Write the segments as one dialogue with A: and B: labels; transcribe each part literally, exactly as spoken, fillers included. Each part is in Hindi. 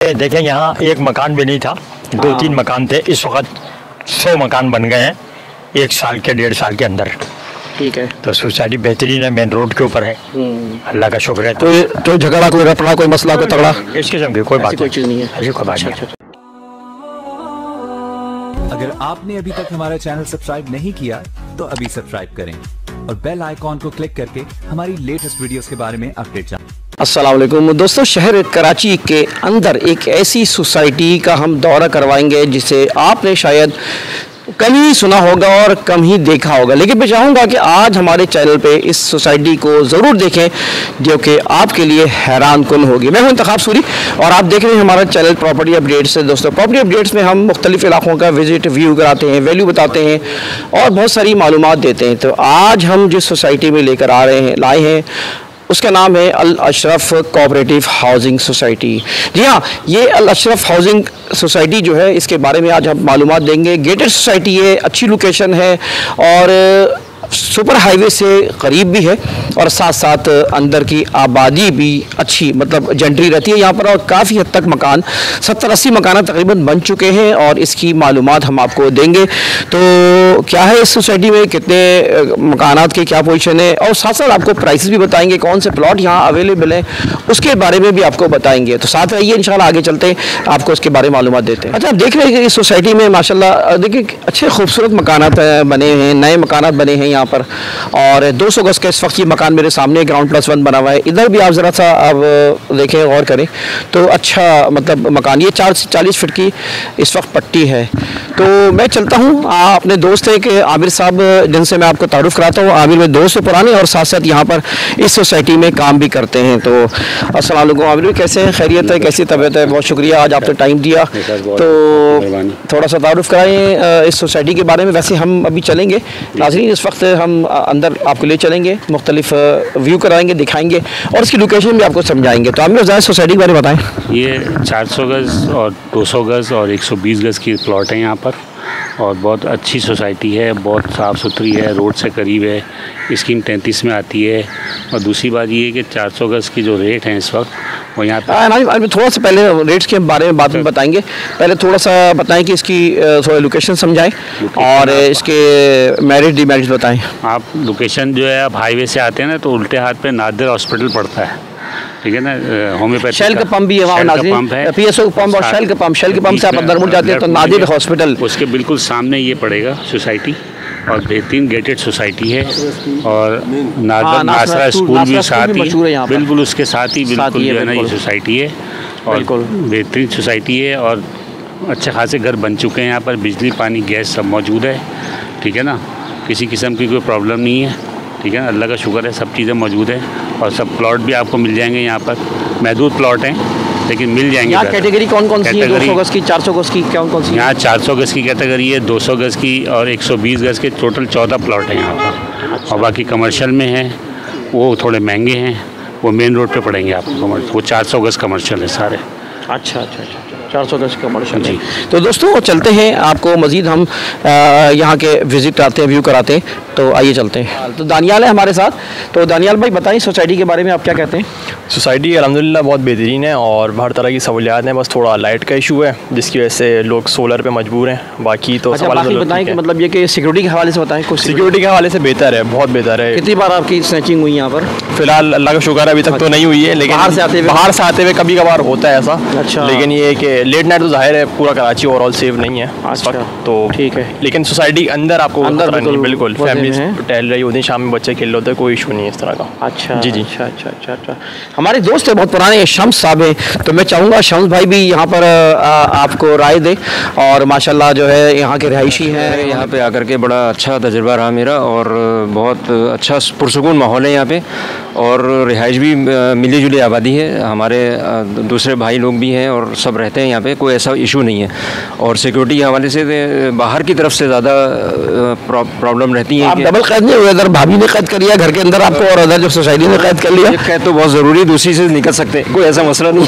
A: देखें यहाँ एक मकान भी नहीं था, दो तीन मकान थे, इस वक्त सौ मकान बन गए हैं एक साल के डेढ़ साल के अंदर।
B: ठीक है,
A: तो सोसाइटी बेहतरीन है, मेन रोड के ऊपर है, अल्लाह का शुक्र है।
B: तो तो झगड़ा कोई रफड़ा कोई मसला कोई तगड़ा
A: इस किस्म की कोई बात
B: कोई चीज़ नहीं है,
A: ऐसी कोई बात नहीं।
C: अगर आपने अभी तक हमारा चैनल सब्सक्राइब नहीं किया तो अभी सब्सक्राइब करें और बेल आइकॉन को क्लिक करके हमारी लेटेस्ट वीडियोस के बारे में अपडेट जानें।
B: अस्सलाम वालेकुम दोस्तों, शहर कराची के अंदर एक ऐसी सोसाइटी का हम दौरा करवाएंगे जिसे आपने शायद कम ही सुना होगा और कम ही देखा होगा, लेकिन मैं चाहूँगा कि आज हमारे चैनल पे इस सोसाइटी को ज़रूर देखें जो कि आपके लिए हैरान कुन होगी। मैं हूं इंतखाब सूरी और आप देख रहे हैं हमारा चैनल प्रॉपर्टी अपडेट्स। दोस्तों, प्रॉपर्टी अपडेट्स में हम मुख्तलिफ इलाकों का विजिट व्यू कराते हैं, वैल्यू बताते हैं और बहुत सारी मालूमात देते हैं। तो आज हम जिस सोसाइटी में लेकर आ रहे हैं लाए हैं उसका नाम है Al Ashraf cooperative housing society. जी हाँ, ये अल अशरफ हाउसिंग सोसाइटी जो है इसके बारे में आज हम मालूमात देंगे। गेटेड सोसाइटी है, अच्छी लोकेशन है और सुपर हाईवे से करीब भी है और साथ साथ अंदर की आबादी भी अच्छी मतलब जेंट्री रहती है यहाँ पर और काफ़ी हद तक मकान सत्तर अस्सी मकान तकरीबन बन चुके हैं और इसकी मालूमात हम आपको देंगे। तो क्या है इस सोसाइटी में, कितने मकानात के क्या पोजीशन है और साथ साथ आपको प्राइसेस भी बताएंगे, कौन से प्लॉट यहाँ अवेलेबल हैं उसके बारे में भी आपको बताएंगे। तो साथ रहिए, इंशाल्लाह आगे चलते हैं आपको उसके बारे में मालूमात देते हैं। अच्छा, आप देख रहे हैं कि इस सोसाइटी में माशाल्लाह देखिए अच्छे खूबसूरत मकानात बने हैं, नए मकानात बने हैं यहाँ पर और दो सौ गज का इस वक्त ये मकान मेरे सामने ग्राउंड प्लस वन बना हुआ है। इधर भी आप ज़रा सा अब देखें गौर करें तो अच्छा मतलब मकान, ये चार से चालीस फीट की इस वक्त पट्टी है। तो मैं चलता हूँ, अपने दोस्त हैं कि आमिर साहब जिनसे मैं आपको तारुफ कराता हूँ। आमिर मेरे दोस्त हैं पुराने और साथ साथ यहाँ पर इस सोसाइटी में काम भी करते हैं। तो अस्सलाम वालेकुम आमिर, कैसे हैं, खैरियत है, कैसी तबीयत है? बहुत शुक्रिया आज आपने टाइम दिया। तो थोड़ा सा तारुफ कराएँ इस सोसाइटी के बारे में। वैसे हम अभी चलेंगे नाज़रीन, इस वक्त हम अंदर आपको ले चलेंगे, मुख्तलिफ व्यू कराएंगे, दिखाएंगे और इसकी लोकेशन भी आपको समझाएंगे। तो आमिर ज़रा सोसाइटी के बारे में बताएं।
D: ये चार सौ गज़ और दो सौ गज़ और एक सौ बीस गज़ की प्लॉट है यहाँ पर और बहुत अच्छी सोसाइटी है, बहुत साफ़ सुथरी है, रोड से करीब है, स्कीम तैंतीस में आती है। और दूसरी बात ये है कि चार सौ गज़ की जो रेट हैं इस वक्त वो यहाँ पर
B: थोड़ा सा पहले रेट्स के बारे में बाद में बताएंगे, पहले थोड़ा सा बताएं कि इसकी थोड़ा लोकेशन समझाएं और इसके मैरिज डीमैरिज बताएं।
D: आप लोकेशन जो है आप हाईवे से आते हैं ना तो उल्टे हाथ पे नादिर हॉस्पिटल पड़ता है, ठीक है ना, होम्योपैथी
B: शेल का पंप भी है वहाँ,
D: पंप है,
B: पीएसओ पंप और शेल का पंप, शेल के पंप से आप अंदर मुड़ जाते हैं तो नादिर हॉस्पिटल
D: उसके बिल्कुल सामने ये पड़ेगा सोसाइटी और बेहतरीन गेटेड सोसाइटी है और नादर नासरा स्कूल भी साथ ही बिल्कुल उसके साथ ही बिल्कुल जो है ना ये सोसाइटी है और बेहतरीन सोसाइटी है और अच्छे खासे घर बन चुके हैं यहाँ पर, बिजली पानी गैस सब मौजूद है, ठीक है ना, किसी किस्म की कोई प्रॉब्लम नहीं है, ठीक है, अल्लाह का शुक्र है, सब चीज़ें मौजूद है और सब प्लॉट भी आपको मिल जाएंगे यहाँ पर, महदूद प्लॉट हैं लेकिन मिल जाएंगे।
B: यहाँ कैटेगरी कौन कौन सी है? दो सौ गज़ की, चार सौ गज़ की, कौन कौन सी?
D: यहाँ चार सौ गज़ की कैटेगरी है, दो सौ गज़ की और एक सौ बीस गज़ के, टोटल चौदह प्लॉट हैं यहाँ पर। अच्छा। और बाकी कमर्शियल में हैं वो थोड़े महंगे हैं, वो मेन रोड पे पड़ेंगे आपको, वो चार सौ गज़ कमर्शियल है सारे।
B: अच्छा अच्छा अच्छा, चार सौ गज़ कमर्शियल जी। तो दोस्तों चलते हैं, आपको मज़ीद हम यहाँ के विज़िट कराते हैं, व्यू कराते हैं, तो आइए चलते हैं। तो दानियाल है हमारे साथ। तो दानियाल भाई बताइए सोसाइटी के बारे में आप क्या कहते हैं?
E: सोसाइटी अल्हम्दुलिल्लाह बहुत बेहतरीन है और हर तरह की सहूलियात हैं, बस थोड़ा लाइट का इशू है जिसकी वजह से लोग सोलर पे मजबूर हैं, बाकी तो
B: अच्छा, बाकी बताएं कि मतलब ये कि सिक्योरिटी के हवाले से बताएं कुछ।
E: सिक्योरिटी के हवाले से बेहतर है, बहुत बेहतर है।
B: कितनी बार आपकी स्नैचिंग हुई यहाँ पर?
E: फिलहाल अल्लाह का शुक्र है अभी तक तो नहीं हुई है, लेकिन
B: बाहर से आते हुए
E: बाहर से आते हुए कभी कभार होता है ऐसा।
B: अच्छा।
E: लेकिन ये कि लेट नाइट तो जाहिर है पूरा कराची ओवरऑल सेफ नहीं है इस वक्त, तो
B: ठीक है,
E: लेकिन सोसाइटी के अंदर आपको
B: अंदर
E: बिल्कुल फैमिली टहल रही होती है, शाम में बच्चे खेल रहे होते हैं, कोई इशू नहीं है इस तरह का।
B: अच्छा
E: जी जी।
B: अच्छा अच्छा अच्छा अच्छा। हमारे दोस्त है बहुत पुराने शम्स साहब हैं, तो मैं चाहूँगा शम्स भाई भी यहाँ पर आ, आपको राय दे और माशाल्लाह जो है यहाँ के रहायशी हैं।
F: यहाँ पे आकर के बड़ा अच्छा तजुर्बा रहा मेरा और बहुत अच्छा पुरसुकून माहौल है यहाँ पे और रिहाइश भी मिली जुली आबादी है, हमारे दूसरे भाई लोग भी हैं और सब रहते हैं यहाँ पे, कोई ऐसा इशू नहीं है। और सिक्योरिटी के हवाले से बाहर की तरफ से ज़्यादा प्रॉब्लम रहती है।
B: आप डबल कैद नहीं हुए, इधर भाभी ने कैद कर लिया घर के अंदर आपको और उधर जो सोसाइटी ने कैद कर लिया?
F: कैद तो बहुत ज़रूरी, दूसरी से निकल सकते हैं, कोई ऐसा मसला नहीं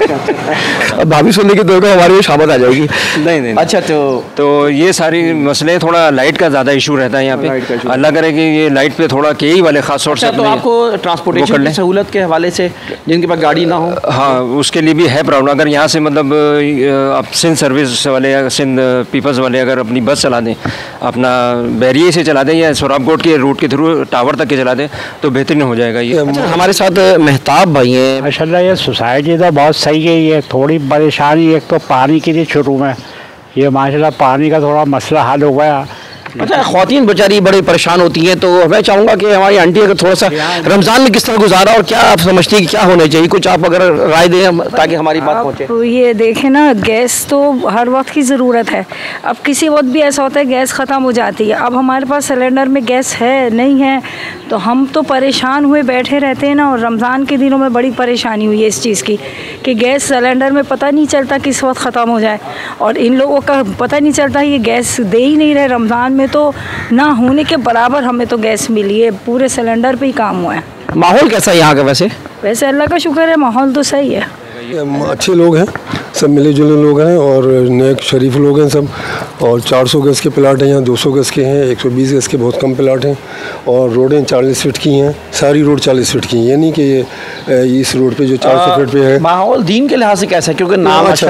F: है।
B: भाभी सुनने की तो हमारी भी शामत आ जाएगी।
F: नहीं नहीं
B: अच्छा, तो
F: तो ये सारी मसले, थोड़ा लाइट का ज़्यादा इशू रहता है यहाँ पे, अल्लाह करे कि ये लाइट पे थोड़ा के ही वाले खास तौर से।
B: तो आपको ट्रांसपोर्टेशन की सहूलत के हवाले से जिनके पास गाड़ी ना हो?
F: हाँ, उसके लिए भी है प्रॉब्लम। अगर यहाँ से मतलब आप सिंध सर्विस वाले या सिंध पीपल्स वाले अगर अपनी बस चला दें, अपना बैरिए से चला दें या सोराबकोट के रूट के थ्रू टावर तक के चला दें तो बेहतरीन हो जाएगा ये।
B: अच्छा, हमारे साथ मेहताब भाई हैं।
G: माशाल्लाह ये सोसाइटी तो बहुत सही है। ये थोड़ी परेशानी एक तो पानी की थी शुरू में, ये माशाल्लाह पानी का थोड़ा मसला हल हो गया।
B: अच्छा, ख्वातीन बेचारी बड़ी परेशान होती हैं, तो मैं चाहूँगा कि हमारी आंटी अगर थोड़ा सा रमज़ान में किस तरह गुजारा और क्या आप समझती हैं कि क्या होना चाहिए, कुछ आप अगर राय दें ताकि हमारी बात पहुँचे।
H: तो ये देखें ना, गैस तो हर वक्त की ज़रूरत है। अब किसी वक्त भी ऐसा होता है गैस ख़त्म हो जाती है। अब हमारे पास सिलेंडर में गैस है नहीं है तो हम तो परेशान हुए बैठे रहते हैं ना। और रमज़ान के दिनों में बड़ी परेशानी हुई है इस चीज़ की कि गैस सिलेंडर में पता नहीं चलता किस वक्त ख़त्म हो जाए, और इन लोगों का पता नहीं चलता, ये गैस दे ही नहीं रहे। रमज़ान में तो ना होने के बराबर हमें तो गैस मिली है, पूरे सिलेंडर पे ही काम हुआ है।
B: माहौल कैसा है यहाँ का? वैसे
H: वैसे अल्लाह का शुक्र है, माहौल तो सही है।
I: अच्छे लोग हैं, सब मिले जुले लोग हैं और नेक शरीफ लोग हैं सब। और चार सौ गज के प्लाट हैं यहाँ, दो सौ गज के हैं, एक सौ बीस गज के बहुत कम प्लाट हैं। और रोडें चालीस फीट की हैं, सारी रोड चालीस फीट की हैं। ये नहीं कि ये इस रोड पे जो चार सौ फीट पे है।
B: माहौल दीन के लिहाज से कैसा है? क्योंकि नाम अच्छा,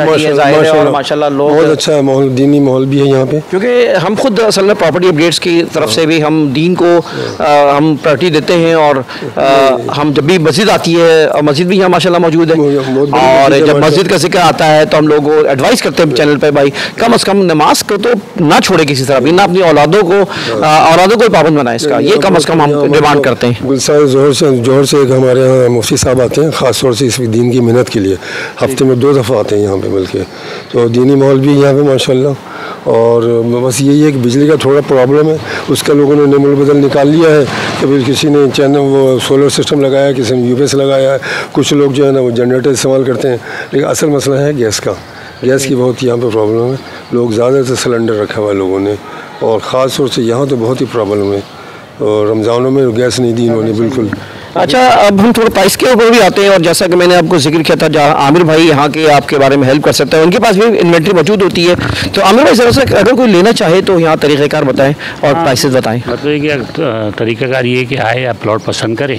I: माशाल्लाह बहुत अच्छा है माहौल, दीनी माहौल भी है यहाँ पे।
B: क्योंकि हम खुद असल में प्रॉपर्टी अपडेट्स की तरफ से भी हम दीन को हम प्रायोरिटी देते हैं। और हम जब भी मस्जिद आती है, और मस्जिद भी यहाँ माशाल्लाह मौजूद है, और जब मस्जिद का जिक्र आता है तो हम लोगों को एडवाइस करते हैं चैनल पे, भाई कम अज़ कम नमाज को तो ना छोड़े किसी तरह भी, ना अपनी औलादों को औलादों को पाबंद बनाए इसका, ये कम अज़ कम हम डिमांड करते हैं।
I: गुलसार जोहर से जोहर से एक हमारे यहाँ मुफ्ती साहब आते हैं ख़ास तौर से इस दीन की मेहनत के लिए, हफ्ते में दो दफ़ा आते हैं यहाँ पे मिल के। तो दीनी माहौल भी यहाँ पे माशाल्लाह। और बस यही है कि बिजली का थोड़ा प्रॉब्लम है, उसका लोगों ने नेमल बदल निकाल लिया है। कभी किसी ने चैनल वो सोलर सिस्टम लगाया, किसी ने यूपीएस लगाया है, कुछ लोग जो है ना वो जनरेटर इस्तेमाल करते हैं। लेकिन असल मसला है गैस का, गैस की बहुत यहाँ पे प्रॉब्लम है। लोग ज़्यादातर सिलेंडर रखा हुआ है लोगों ने, और ख़ास तौर से यहाँ तो बहुत ही प्रॉब्लम है। और रमज़ानों में गैस नहीं दी इन्होंने बिल्कुल।
B: अच्छा, अब हम थोड़ा प्राइस के ऊपर भी आते हैं। और जैसा कि मैंने आपको जिक्र किया था, जहाँ आमिर भाई यहाँ के आपके बारे में हेल्प कर सकते हैं, उनके पास भी इन्वेंट्री मौजूद होती है। तो आमिर भाई ज़रा सा अगर कोई लेना चाहे तो यहाँ तरीक़ाकार बताएं और प्राइसेस बताएं।
D: मतलब कि तरीक़ाकार ये है कि आए आप प्लॉट पसंद करें,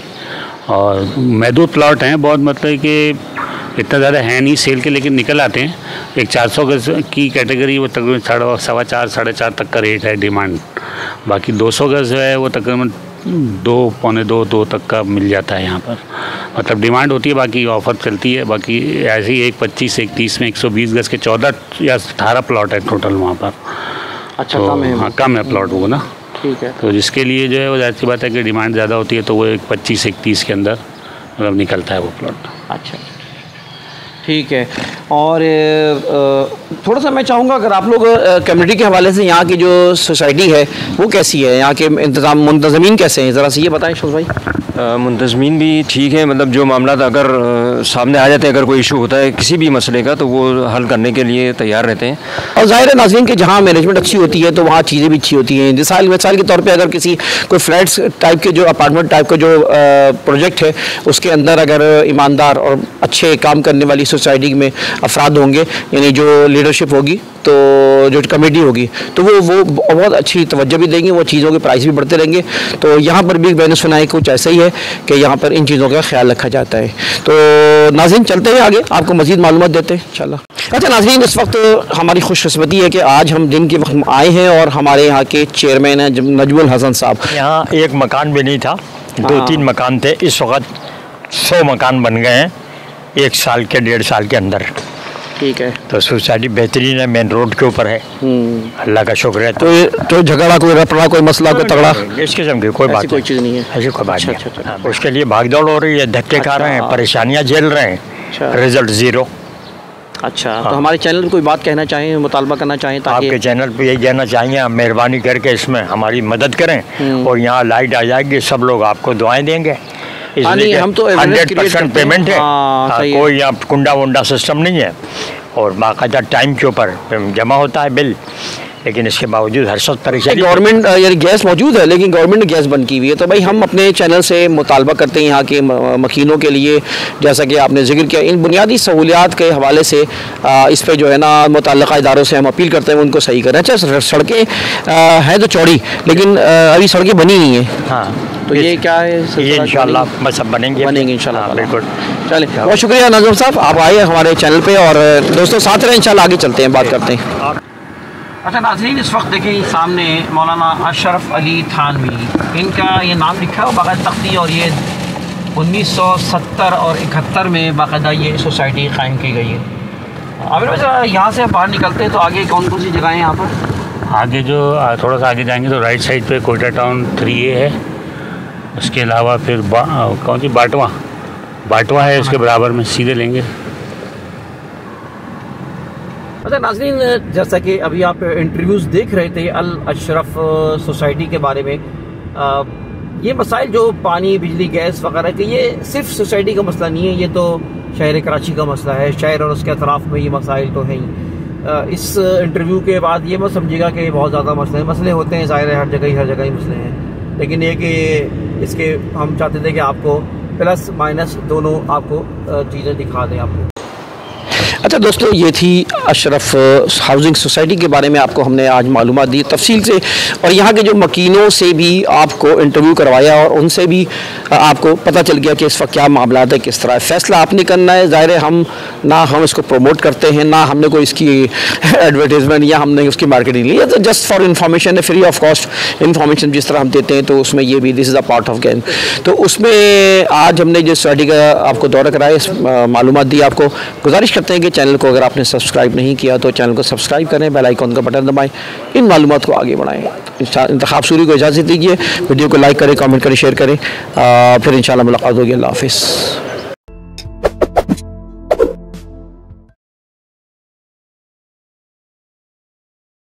D: और महदूद प्लॉट हैं बहुत, मतलब कि इतना ज़्यादा है नहीं सेल के, लेकिन निकल आते हैं। एक चार सौ गज की कैटेगरी वो तकरीबन साढ़े सवा चार साढ़े चार तक का रेट है डिमांड। बाकी दो सौ गज है वो तकरीबन दो पौने दो दो तक का मिल जाता है यहाँ पर, मतलब डिमांड होती है। बाकी ऑफ़र चलती है। बाकी ऐसे ही एक पच्चीस एक तीस में एक सौ बीस गज के चौदह या अठारह प्लॉट है टोटल वहाँ पर।
B: अच्छा,
D: तो
B: कम है?
D: हाँ, कम है प्लॉट वो ना।
B: ठीक है।
D: तो जिसके लिए जो है वो जाहिर सी बात है कि डिमांड ज़्यादा होती है, तो वो एक पच्चीस एक तीस के अंदर मतलब निकलता है वो प्लॉट।
B: अच्छा, ठीक है। और थोड़ा सा मैं चाहूँगा अगर आप लोग कम्युनिटी के हवाले से यहाँ की जो सोसाइटी है वो कैसी है, यहाँ के इंतज़ाम मुंतज़मीन कैसे हैं, ज़रा सा ये बताएं शोज भाई।
F: मुंतज़मीन भी ठीक है, मतलब जो मामला अगर सामने आ जाते हैं, अगर कोई इशू होता है किसी भी मसले का, तो वो हल करने के लिए तैयार रहते हैं।
B: और ज़ाहिर है नाज़रीन कि जहाँ मैनेजमेंट अच्छी होती है तो वहाँ चीज़ें भी अच्छी होती हैं। मिसाल मिसाल के तौर पे अगर किसी कोई फ्लैट्स टाइप के जो अपार्टमेंट टाइप का जो प्रोजेक्ट है उसके अंदर अगर ईमानदार और अच्छे काम करने वाली सोसाइटी में अफराद होंगे, यानी जो लीडरशिप होगी, तो जो कमेटी होगी, तो वो वो बहुत अच्छी तवज्जो भी देंगे, वो चीज़ों के प्राइस भी बढ़ते रहेंगे। तो यहाँ पर भी मैंने सुना है कुछ ऐसा ही है कि यहाँ पर इन चीज़ों का ख्याल रखा जाता है। तो नाज़रीन चलते हैं आगे, आपको मज़ीद मालूमात देते हैं इंशाल्लाह। अच्छा नाज़रीन, इस वक्त हमारी खुशकिस्मती है कि आज हम दिन के वक्त आए हैं और हमारे यहाँ के चेयरमैन हैं नजमुल हसन साहब।
A: यहाँ एक मकान भी नहीं था, दो तीन मकान थे, इस वक्त सौ मकान बन गए हैं एक साल के डेढ़ साल के अंदर।
B: ठीक है।
A: तो सोसाइटी बेहतरीन है, मेन रोड के ऊपर है, अल्लाह का शुक्र है।
B: तो तो झगड़ा कोई रफड़ा कोई मसला कोई तगड़ा
A: इस किस्म की कोई बात
B: कोई चीज़ नहीं है,
A: ऐसी कोई बात
B: अच्छा,
A: नहीं।
B: अच्छा,
A: हाँ, उसके लिए भागदौड़ हो रही है, धक्के खा रहे हैं, परेशानियाँ झेल रहे हैं, रिजल्ट ज़ीरो।
B: अच्छा, तो हमारे चैनल पर कोई बात कहना चाहें, मुतालबा करना चाहें ताकि
A: आपके चैनल पे यही कहना चाहिए, आप मेहरबानी करके इसमें हमारी मदद करें और यहाँ लाइट आ जाएगी, सब लोग आपको दुआएं देंगे।
B: हम तो
A: हंड्रेड परसेंट पेमेंट है, कोई यहाँ कुंडा वुंडा सिस्टम नहीं है, और बाकायदा टाइम के ऊपर जमा होता है बिल। लेकिन इसके बावजूद हर सख्त परेशानी।
B: गवर्नमेंट यानी गैस मौजूद है लेकिन गवर्नमेंट ने गैस बंद की हुई है। तो भाई हम अपने चैनल से मुतालबा करते हैं यहाँ के मकीनों के लिए, जैसा कि आपने जिक्र किया, इन बुनियादी सहूलियात के हवाले से इस पर जो है ना मुतल्लिक़ा इदारों से हम अपील करते हैं उनको सही करें। अच्छा, सड़कें हैं तो चौड़ी लेकिन अभी सड़कें बनी नहीं है।
A: हाँ,
B: तो ये क्या है?
A: ये इंशाल्लाह बस अब बनेंगे
B: बनेंगे इंशाल्लाह।
A: बिल्कुल।
B: चलिए, बहुत शुक्रिया नाज़िम साहब, आप आए हमारे चैनल पे और दोस्तों साथ रहें, इंशाल्लाह आगे चलते हैं, बात करते हैं। अच्छा नाज़रीन, इस वक्त देखिए सामने मौलाना अशरफ अली थानवी, इनका ये नाम लिखा है बाकायदा तख्ती, और ये उन्नीस सौ सत्तर और इकहत्तर में बाकायदा ये सोसाइटी कायम की गई है। आमिर भाई, यहाँ से बाहर निकलते हैं तो आगे कौन कौन सी जगह हैं यहाँ पर?
D: आगे जो थोड़ा सा आगे जाएंगे तो राइट साइड पे कोयटा टाउन थ्री ए है, उसके अलावा फिर कौन सी बाटवा बाटवा है, उसके बराबर में सीधे लेंगे।
B: अच्छा नाज़रीन, जैसा कि अभी आप इंटरव्यूज़ देख रहे थे अल अशरफ सोसाइटी के बारे में, आ, ये मसाइल जो पानी, बिजली, गैस वगैरह के, ये सिर्फ सोसाइटी का मसला नहीं है, ये तो शहर कराची का मसला है। शहर और उसके अतराफ़ में ये मसाइल तो हैं ही। इस इंटरव्यू के बाद ये मत समझिएगा कि बहुत ज़्यादा मसले मसले होते हैं, ज़ाहिर है हर जगह ही हर जगह ही मसले हैं, लेकिन ये कि इसके हम चाहते थे कि आपको प्लस माइनस दोनों आपको चीज़ें दिखा दें आपको। अच्छा दोस्तों, ये थी अशरफ हाउसिंग सोसाइटी के बारे में आपको हमने आज मालूमात दी तफसील से, और यहाँ के जो मकीनों से भी आपको इंटरव्यू करवाया और उनसे भी आपको पता चल गया कि इस वक्त क्या मामला है, किस तरह फैसला आपने करना है। ज़ाहिर है हम ना हम इसको प्रमोट करते हैं, ना हमने कोई इसकी एडवर्टीज़मेंट या हमने उसकी मार्केटिंग ली है, तो जस्ट फॉर इन्फॉर्मेशन है, फ्री ऑफ कॉस्ट इन्फॉर्मेशन जिस तरह हम देते हैं, तो उसमें ये भी this is a part of game. तो उसमें आज हमने जो सोसाइटी का आपको दौरा कराया, मालूमात दी आपको, गुजारिश करते हैं कि चैनल को अगर आपने सब्सक्राइब नहीं किया तो चैनल को सब्सक्राइब करें, बेल आइकॉन का बटन दबाएं, इन मालूमात को आगे बढ़ाएं। इंतखाब सूरी को इजाज़त दीजिए, वीडियो को लाइक करें, कमेंट करें, शेयर करें, फिर इंशाल्लाह मुलाकात होगी। अल्लाह हाफ़िज़।